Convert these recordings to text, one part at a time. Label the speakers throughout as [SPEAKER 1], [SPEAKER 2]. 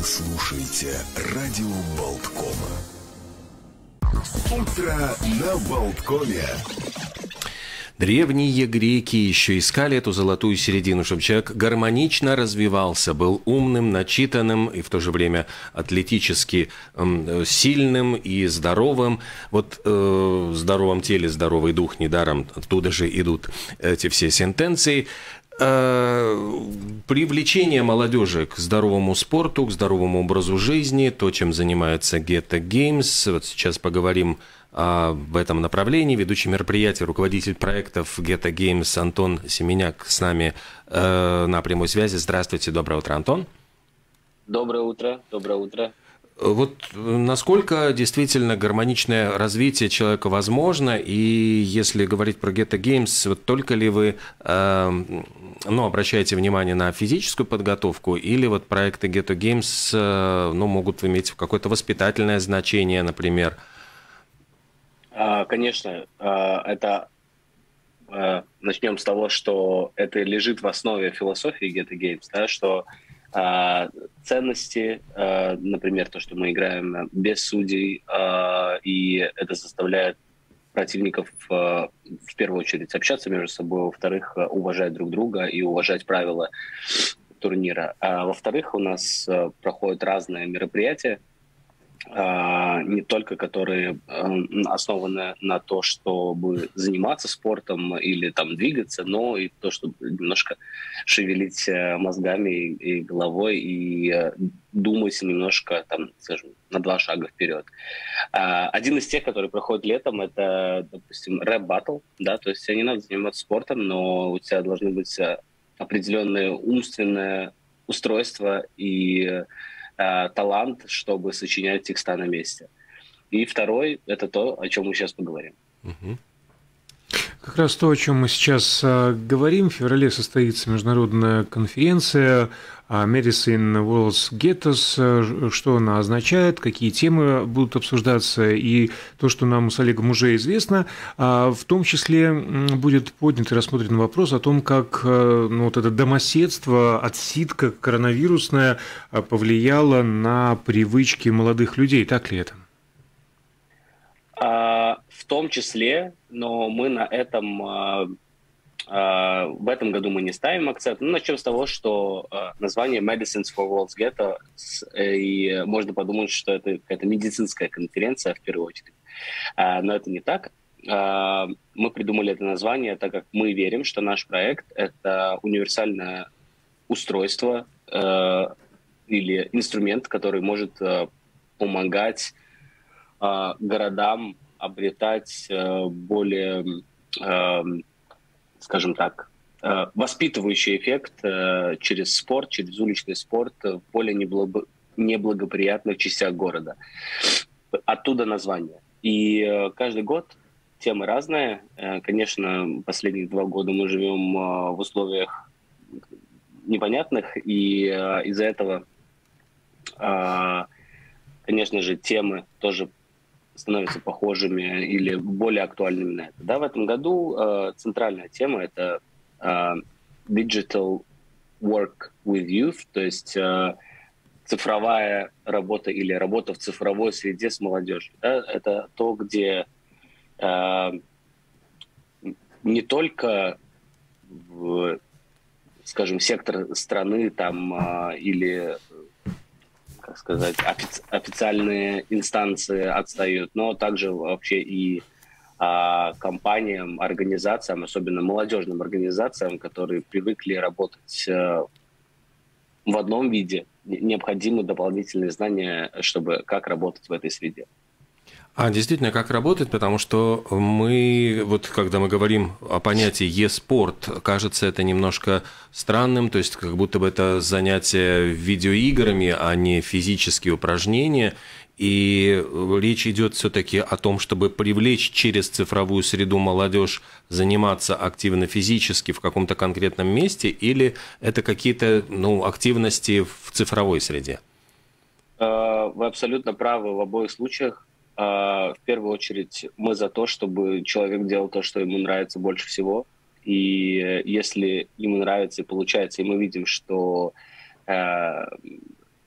[SPEAKER 1] слушаете радио Болткома. Утро на Болткоме.
[SPEAKER 2] Древние греки еще искали эту золотую середину, чтобы человек гармонично развивался, был умным, начитанным и в то же время атлетически сильным и здоровым. Вот в здоровом теле здоровый дух, недаром оттуда же идут эти все сентенции. Привлечение молодежи к здоровому спорту, к здоровому образу жизни, то, чем занимается Geta Games. Вот сейчас поговорим в этом направлении. Ведущий мероприятия, руководитель проектов Geta Games Антон Семеняк с нами на прямой связи. Здравствуйте, доброе утро, Антон.
[SPEAKER 3] Доброе утро, доброе утро.
[SPEAKER 2] Вот насколько действительно гармоничное развитие человека возможно, и если говорить про Geta Games, вот только ли вы обращаете внимание на физическую подготовку, или вот проекты Geta Games могут иметь какое-то воспитательное значение, например?
[SPEAKER 3] Конечно, начнем с того, что это лежит в основе философии Geta Games, да, что ценности, например, то, что мы играем без судей, и это заставляет противников в первую очередь общаться между собой, во-вторых, уважать друг друга и уважать правила турнира. А во-вторых, у нас проходят разные мероприятия, не только которые основаны на то, чтобы заниматься спортом или там двигаться, но и то, чтобы немножко шевелить мозгами и головой и думать немножко, там, скажем, на 2 шага вперед. Один из тех, который проходит летом, это, допустим, рэп-баттл, да, то есть тебе не надо заниматься спортом, но у тебя должны быть определенное умственное устройство и талант, чтобы сочинять текста на месте. И второй — это то, о чем мы сейчас поговорим.
[SPEAKER 4] Как раз то, о чем мы сейчас говорим. В феврале состоится международная конференция Medicine World's Getos. Что она означает, какие темы будут обсуждаться, и то, что нам с Олегом уже известно. В том числе будет поднят и рассмотрен вопрос о том, как вот это домоседство, отсидка коронавирусная повлияла на привычки молодых людей. Так ли это?
[SPEAKER 3] В том числе, но мы на этом в этом году мы не ставим акцент. Начнем с того, что название Medicines for World's Ghetto, и можно подумать, что это какая-то медицинская конференция в первую очередь. Но это не так. Мы придумали это название, так как мы верим, что наш проект — это универсальное устройство или инструмент, который может помогать городам обретать более, скажем так, воспитывающий эффект через спорт, через уличный спорт в более неблагоприятных частях города. Оттуда название. И каждый год темы разные. Конечно, последние 2 года мы живем в условиях непонятных, и из-за этого, конечно же, темы тоже становятся похожими или более актуальными на это. Да, в этом году центральная тема — это digital work with youth, то есть цифровая работа или работа в цифровой среде с молодежью. Да? Это то, где не только скажем, сектор страны там или, как сказать, официальные инстанции отстают, но также вообще и компаниям, организациям, особенно молодежным организациям, которые привыкли работать в одном виде, необходимы дополнительные знания, чтобы как работать в этой среде.
[SPEAKER 2] Действительно, как работает, потому что мы, вот когда мы говорим о понятии e-спорт, кажется это немножко странным, то есть как будто бы это занятие видеоиграми, а не физические упражнения, и речь идет все-таки о том, чтобы привлечь через цифровую среду молодежь заниматься активно физически в каком-то конкретном месте, или это какие-то активности в цифровой среде?
[SPEAKER 3] Вы абсолютно правы в обоих случаях. В первую очередь мы за то, чтобы человек делал то, что ему нравится больше всего. И если ему нравится и получается, и мы видим, что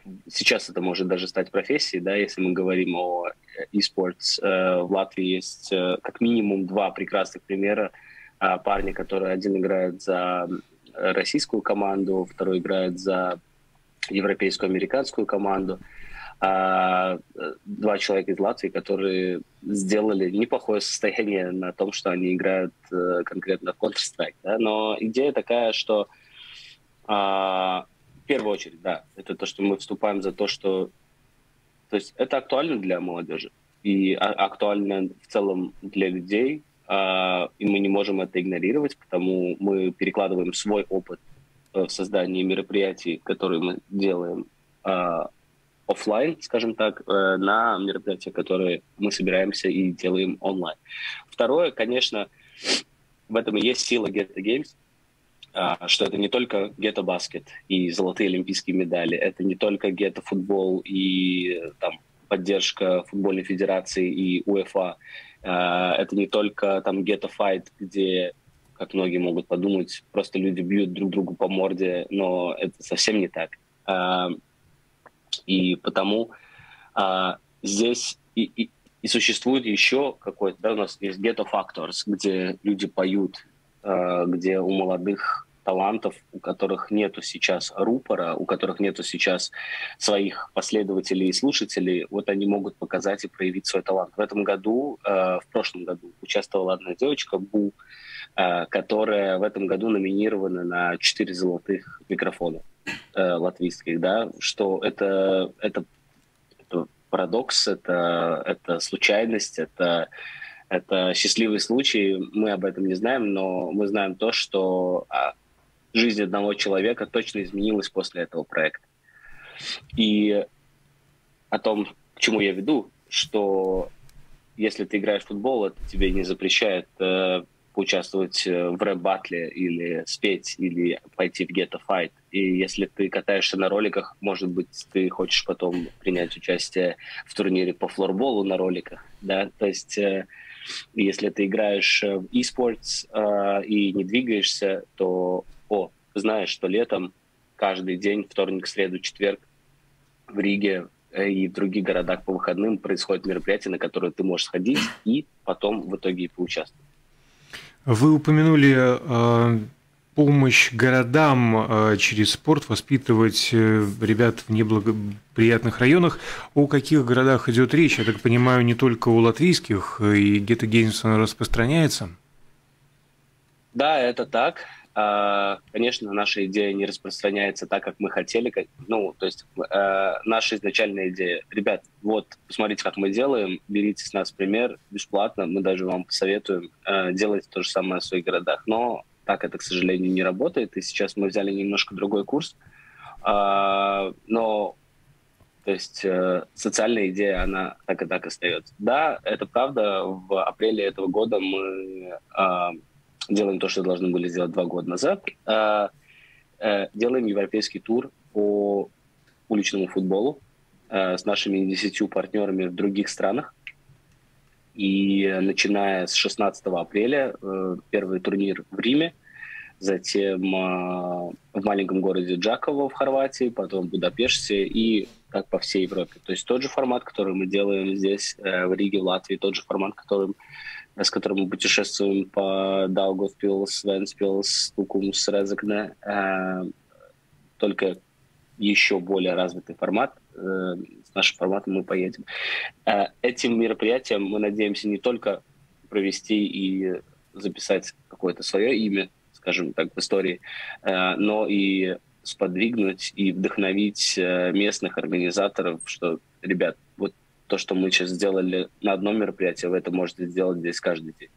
[SPEAKER 3] сейчас это может даже стать профессией, да, если мы говорим о e-sports. В Латвии есть как минимум 2 прекрасных примера. Парни, которые один играет за российскую команду, второй играет за европейскую, американскую команду. 2 человека из Латвии, которые сделали неплохое состояние на том, что они играют конкретно в Counter-Strike. Да? Но идея такая, что в первую очередь, да, это то, что мы вступаем за то, что... То есть это актуально для молодежи и актуально в целом для людей, и мы не можем это игнорировать, потому мы перекладываем свой опыт в создании мероприятий, которые мы делаем офлайн, скажем так, на мероприятия, которые мы собираемся и делаем онлайн. Второе, конечно, в этом и есть сила Get the Games, что это не только Get a Basket и золотые олимпийские медали, это не только Get a Football и там, поддержка футбольной федерации и УЕФА, это не только там Get a Fight, где, как многие могут подумать, просто люди бьют друг другу по морде, но это совсем не так. И потому здесь и существует еще какой-то, да, у нас есть Ghetto Factors, где люди поют, где у молодых талантов, у которых нету сейчас рупора, у которых нету сейчас своих последователей и слушателей, вот они могут показать и проявить свой талант. В этом году, в прошлом году участвовала одна девочка, Бу, которая в этом году номинирована на 4 золотых микрофона латвийских, да, что это парадокс, это случайность, это счастливый случай. Мы об этом не знаем, но мы знаем то, что жизнь одного человека точно изменилась после этого проекта. И о том, к чему я веду, что если ты играешь в футбол, это тебе не запрещает поучаствовать в рэп-баттле или спеть, или пойти в Get a Fight. И если ты катаешься на роликах, может быть, ты хочешь потом принять участие в турнире по флорболу на роликах, да, то есть если ты играешь в e-sports и не двигаешься, то, знаешь, что летом каждый день, вторник, среду, четверг в Риге и в других городах по выходным происходят мероприятия, на которые ты можешь сходить и потом в итоге и поучаствовать.
[SPEAKER 4] Вы упомянули помощь городам через спорт воспитывать ребят в неблагоприятных районах. О каких городах идет речь? Я так понимаю, не только у латвийских, и Get a Games она распространяется? Да, это так. Конечно, наша идея не распространяется так, как мы хотели. Ну, то есть наша изначальная идея. Ребят, вот, посмотрите, как мы делаем, берите с нас пример бесплатно, мы даже вам посоветуем, делайте то же самое в своих городах. Но так это, к сожалению, не работает, и сейчас мы взяли немножко другой курс. Но, то есть, социальная идея, она так и так остается. Да, это правда, в апреле этого года мы делаем то, что должны были сделать 2 года назад. Делаем европейский тур по уличному футболу с нашими 10 партнерами в других странах. И начиная с 16 апреля первый турнир в Риме, затем в маленьком городе Джаково в Хорватии, потом в Будапеште и так по всей Европе. То есть тот же формат, который мы делаем здесь в Риге, в Латвии, тот же формат, с которым мы путешествуем по Даугавпилс, Вентспилс, Тукумс, Резекне, только еще более развитый формат. С нашим форматом мы поедем. Этим мероприятием мы надеемся не только провести и записать какое-то свое имя, скажем так, в истории, но и сподвигнуть и вдохновить местных организаторов, что, ребят, вот то, что мы сейчас сделали на одном мероприятии, вы это можете сделать здесь каждый день.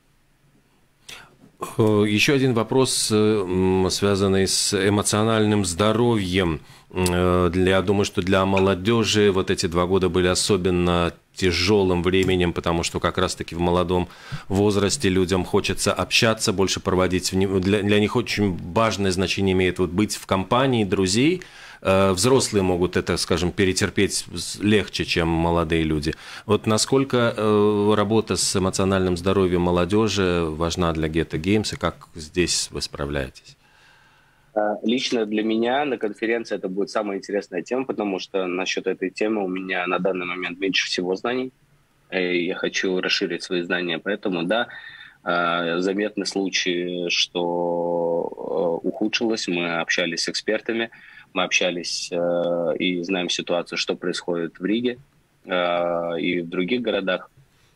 [SPEAKER 2] Еще один вопрос, связанный с эмоциональным здоровьем. Я думаю, что для молодежи вот эти 2 года были особенно тяжелым временем, потому что как раз-таки в молодом возрасте людям хочется общаться, больше проводить. Для них очень важное значение имеет вот быть в компании друзей. Взрослые могут это, скажем, перетерпеть легче, чем молодые люди. Вот насколько работа с эмоциональным здоровьем молодежи важна для Get a Games, и как здесь вы справляетесь?
[SPEAKER 3] Лично для меня на конференции это будет самая интересная тема, потому что насчет этой темы у меня на данный момент меньше всего знаний. И я хочу расширить свои знания, поэтому, да, заметны случаи, что ухудшилось. Мы общались с экспертами, мы общались и знаем ситуацию, что происходит в Риге и в других городах.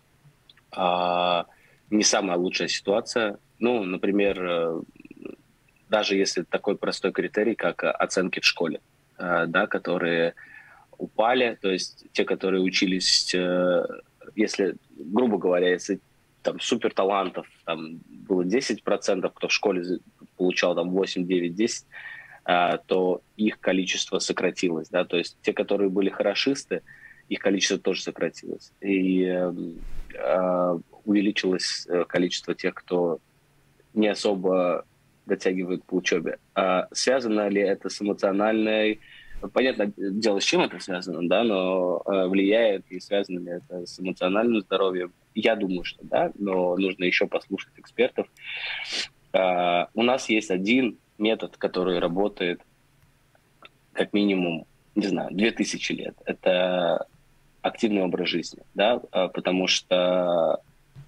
[SPEAKER 3] Не самая лучшая ситуация. Ну, например, даже если такой простой критерий, как оценки в школе, да, которые упали, то есть те, которые учились, если, грубо говоря, если там супер талантов там было 10%, кто в школе получал там 8, 9, 10, то их количество сократилось, да, то есть те, которые были хорошисты, их количество тоже сократилось. И увеличилось количество тех, кто не особо дотягивает по учебе. Связано ли это с эмоциональной... Понятное дело, с чем это связано, да, но влияет и связано ли это с эмоциональным здоровьем? Я думаю, что да, но нужно еще послушать экспертов. У нас есть один метод, который работает как минимум, не знаю, 2000 лет. Это активный образ жизни, да, потому что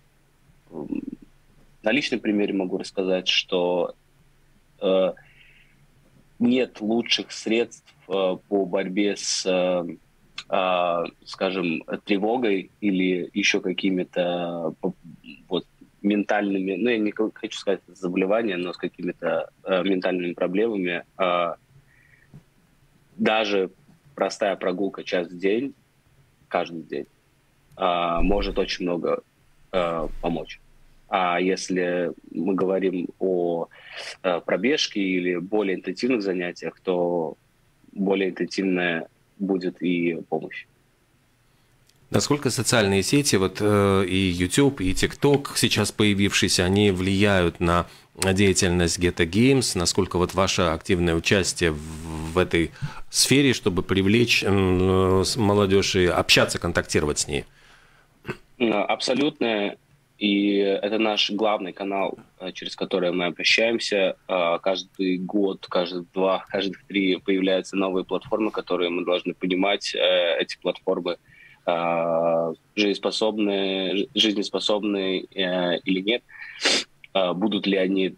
[SPEAKER 3] на личном примере могу рассказать, что нет лучших средств по борьбе с, скажем, тревогой или еще какими-то вот ментальными, ну, я не хочу сказать заболеваниями, но с какими-то ментальными проблемами. Даже простая прогулка час в день, каждый день, может очень много помочь. А если мы говорим о пробежке или более интенсивных занятиях, то более интенсивная будет и помощь.
[SPEAKER 2] Насколько социальные сети, вот и YouTube, и TikTok сейчас появившиеся, они влияют на деятельность Ghetto Games? Насколько вот ваше активное участие в этой сфере, чтобы привлечь молодежь и общаться, контактировать с ней?
[SPEAKER 3] Абсолютно. И это наш главный канал, через который мы общаемся. Каждый год, каждые 2, каждых 3 появляются новые платформы, которые мы должны понимать. Эти платформы жизнеспособны или нет. Будут ли они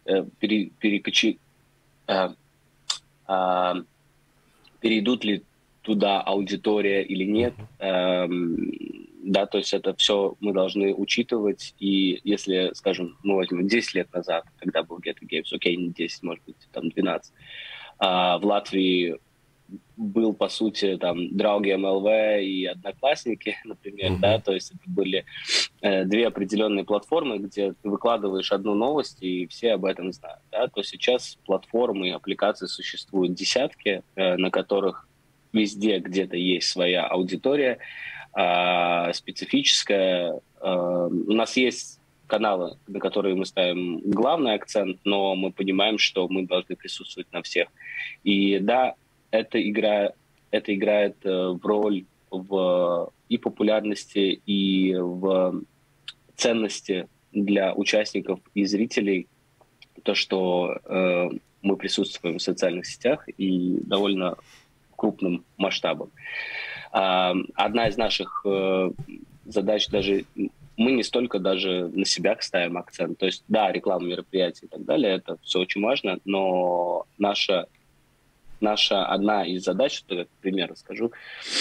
[SPEAKER 3] перейдут ли туда аудитория или нет. Да, то есть это все мы должны учитывать. И если, скажем, мы возьмем 10 лет назад, когда был Ghetto Games, окей, не 10, может быть, там 12, в Латвии был, по сути, там Draugi MLV и Одноклассники, например, да, то есть это были 2 определенные платформы, где ты выкладываешь одну новость, и все об этом знают, да, то сейчас платформы и аппликации существуют десятки, на которых везде где-то есть своя аудитория, специфическая. У нас есть каналы, на которые мы ставим главный акцент, но мы понимаем, что мы должны присутствовать на всех. И да, это играет роль в и популярности, и в ценности для участников и зрителей, то, что мы присутствуем в социальных сетях и довольно крупным масштабом. Одна из наших задач даже... Мы не столько даже на себя ставим акцент. То есть, да, реклама мероприятий и так далее, это все очень важно, но наша одна из задач, что я, пример расскажу,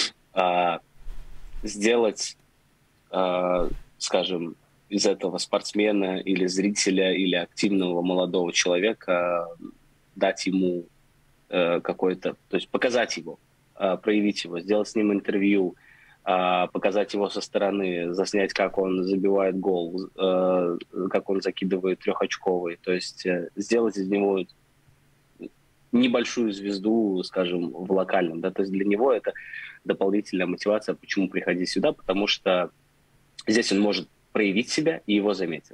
[SPEAKER 3] сделать, скажем, из этого спортсмена или зрителя, или активного молодого человека, дать ему какой-то... То есть показать его, проявить его, сделать с ним интервью, показать его со стороны, заснять, как он забивает гол, как он закидывает трехочковый. То есть сделать из него небольшую звезду, скажем, в локальном. Да? То есть для него это дополнительная мотивация, почему приходить сюда, потому что здесь он может проявить себя, и его заметят.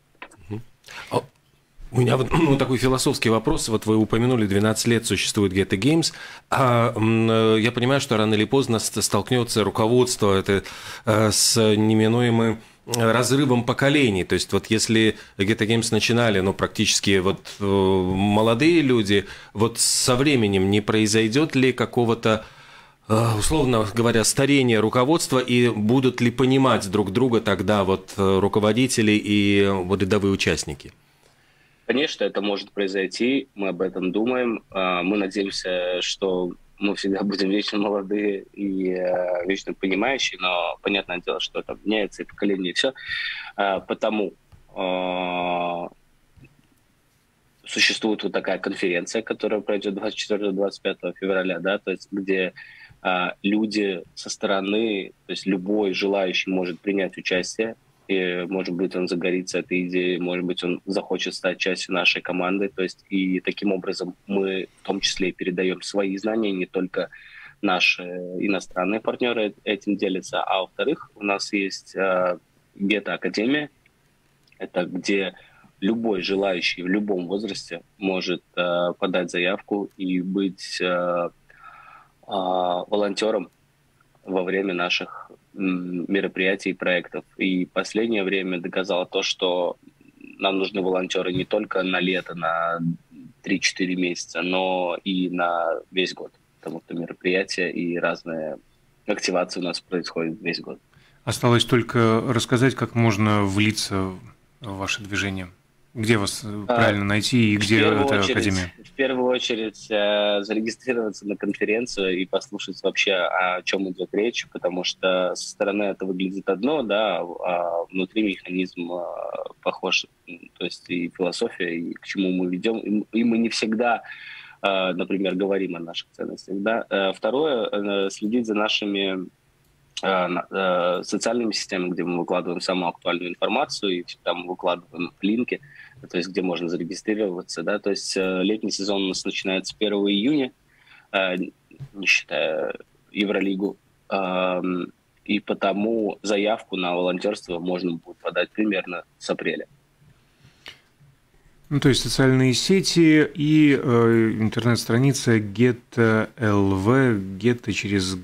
[SPEAKER 2] У меня вот такой философский вопрос. Вот вы упомянули, 12 лет существует Ghetto Games. Я понимаю, что рано или поздно столкнется руководство это с неминуемым разрывом поколений. То есть вот если Ghetto Games начинали, ну, практически вот молодые люди, вот со временем не произойдет ли какого-то, условно говоря, старения руководства, и будут ли понимать друг друга тогда вот руководители и вот рядовые участники?
[SPEAKER 3] Конечно, это может произойти, мы об этом думаем. Мы надеемся, что мы всегда будем вечно молодые и вечно понимающие, но понятное дело, что там меняется и поколение, и все. Потому существует вот такая конференция, которая пройдет 24-25 февраля, да, то есть где люди со стороны, то есть любой желающий может принять участие, и, может быть, он загорится этой идеей, может быть, он захочет стать частью нашей команды. То есть, и таким образом мы в том числе и передаем свои знания, не только наши иностранные партнеры этим делятся, а во-вторых, у нас есть Ghetto Академия, это где любой желающий в любом возрасте может подать заявку и быть волонтером во время наших мероприятий и проектов. И последнее время доказало то, что нам нужны волонтеры не только на лето, на 3-4 месяца, но и на весь год. Потому что мероприятия и разные активации у нас происходят весь год.
[SPEAKER 4] Осталось только рассказать, как можно влиться в ваше движение. Где вас правильно найти и где эта академия?
[SPEAKER 3] В первую очередь зарегистрироваться на конференцию и послушать вообще, о чем идет речь, потому что со стороны это выглядит одно, да, а внутри механизм похож, то есть и философия, и к чему мы ведем, и мы не всегда, например, говорим о наших ценностях, да. Второе, следить за нашими социальными сетями, где мы выкладываем самую актуальную информацию, и там выкладываем линки, то есть где можно зарегистрироваться, да, то есть летний сезон у нас начинается 1 июня, не считая Евролигу, и потому заявку на волонтерство можно будет подать примерно с апреля.
[SPEAKER 4] Ну, то есть социальные сети и интернет-страница Ghetto LV, Ghetto через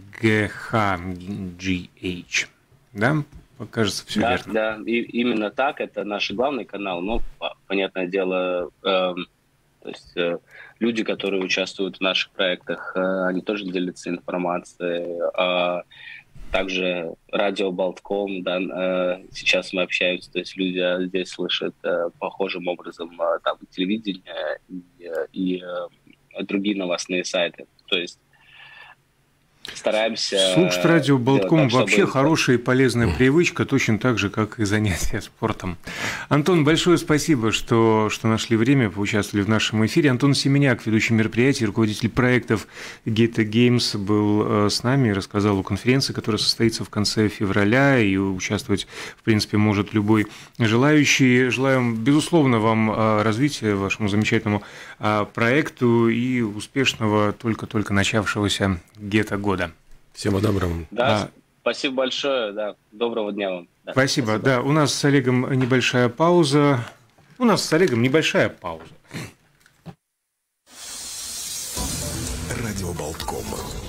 [SPEAKER 4] GH, да? Кажется, все верно.
[SPEAKER 3] Да, и именно так, это наш главный канал, но, понятное дело, то есть люди, которые участвуют в наших проектах, они тоже делятся информацией. Также радио Болтком, да, сейчас мы общаемся, то есть люди здесь слышат похожим образом там телевидение и другие новостные сайты. То есть стараемся...
[SPEAKER 4] Слушать радио Болтком вообще хорошая и полезная привычка, точно так же, как и занятия спортом. Антон, большое спасибо, что нашли время, поучаствовали в нашем эфире. Антон Семеняк, ведущий мероприятий, руководитель проектов Ghetto Games, был с нами и рассказал о конференции, которая состоится в конце февраля, и участвовать, в принципе, может любой желающий. Желаем, безусловно, вам развития вашему замечательному проекту и успешного, только-только начавшегося Ghetto года.
[SPEAKER 2] Всего доброго.
[SPEAKER 3] Да, спасибо большое, да, доброго дня вам. Да,
[SPEAKER 4] спасибо. Да, у нас с Олегом небольшая пауза.
[SPEAKER 1] Радио Болтком.